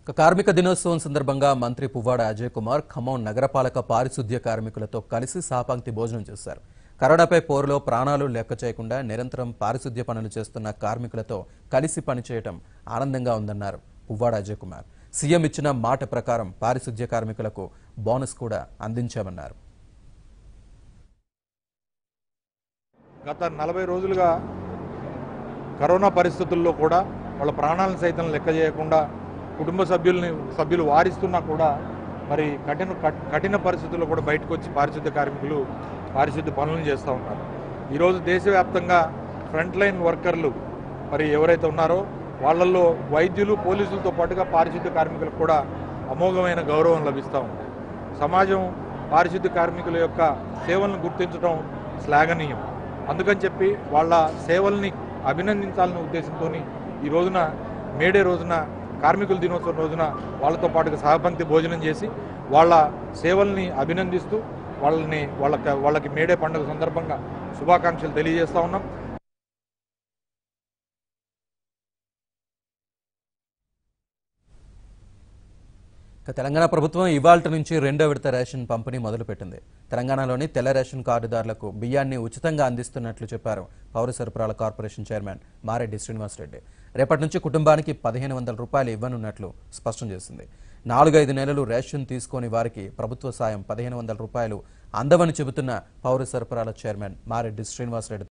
కార్మిక దినోత్సవం సందర్భంగా మంత్రి పువ్వాడ అజయ్ కుమార్ ఖమ్మం నగరపాలక పారిశుద్ధ్య కార్మికులతో కలిసి సాపంక్తి భోజనం చేశారు. కరోనాపై పోరులో ప్రాణాలు లెక్క చేయకుండా నిరంతరం పారిశుద్ధ్య పనులు చేస్తున్న కార్మికులతో కలిసి పనిచేయడం ఆనందంగా ఉందన్నారు పువ్వాడ అజయ్ కుమార్. సీఎం ఇచ్చిన మాట ప్రకారం పారిశుద్ధ్య కార్మికులకు బోనస్ కూడా అందించామన్నారు. గత 40 రోజులుగా కరోనా పరిస్థితుల్లో కూడా వాళ్ళ ప్రాణాలను సైతం లెక్క చేయకుండా కుటుంబ సభ్యులు వారిస్తున్నా కూడా మరి కఠిన పరిస్థితుల్లో కూడా బయటకు వచ్చి పారిశుద్ధ్య కార్మికులు పారిశుద్ధ్య పనులను చేస్తూ ఉన్నారు. ఈరోజు దేశవ్యాప్తంగా ఫ్రంట్ లైన్ వర్కర్లు మరి ఎవరైతే ఉన్నారో వాళ్ళల్లో వైద్యులు, పోలీసులతో పాటుగా పారిశుద్ధ్య కార్మికులకు కూడా అమోఘమైన గౌరవం లభిస్తూ ఉంది. సమాజం పారిశుద్ధ్య కార్మికుల యొక్క సేవలను గుర్తించడం శ్లాఘనీయం. అందుకని చెప్పి వాళ్ళ సేవల్ని అభినందించాలనే ఉద్దేశంతో ఈ రోజున మేడే రోజున కార్మికుల దినోత్సవం రోజున వాళ్ళతో పాటుగా సహపంక్తి భోజనం చేసి వాళ్ళ సేవల్ని అభినందిస్తూ వాళ్ళకి మేడే పండుగ సందర్భంగా శుభాకాంక్షలు తెలియజేస్తూ ఉన్నాం. తెలంగాణ ప్రభుత్వం ఇవాల్టి నుంచి 2వ విడత రేషన్ పంపిణీ మొదలుపెట్టింది. తెలంగాణలోని తెల్ల రేషన్ కార్డుదారులకు బియ్యాన్ని ఉచితంగా అందిస్తున్నట్లు చెప్పారు పౌర సరఫరాల కార్పొరేషన్ చైర్మన్ మారెడ్డి శ్రీనివాసరెడ్డి. రేపటి నుంచి కుటుంబానికి 1500 రూపాయలు ఇవ్వనున్నట్లు స్పష్టం చేసింది. 4-5 నెలలు రేషన్ తీసుకోని వారికి ప్రభుత్వ సాయం 1500 రూపాయలు అందవని చెబుతున్న పౌర సరఫరాల చైర్మన్ మారెడ్డి శ్రీనివాసరెడ్డి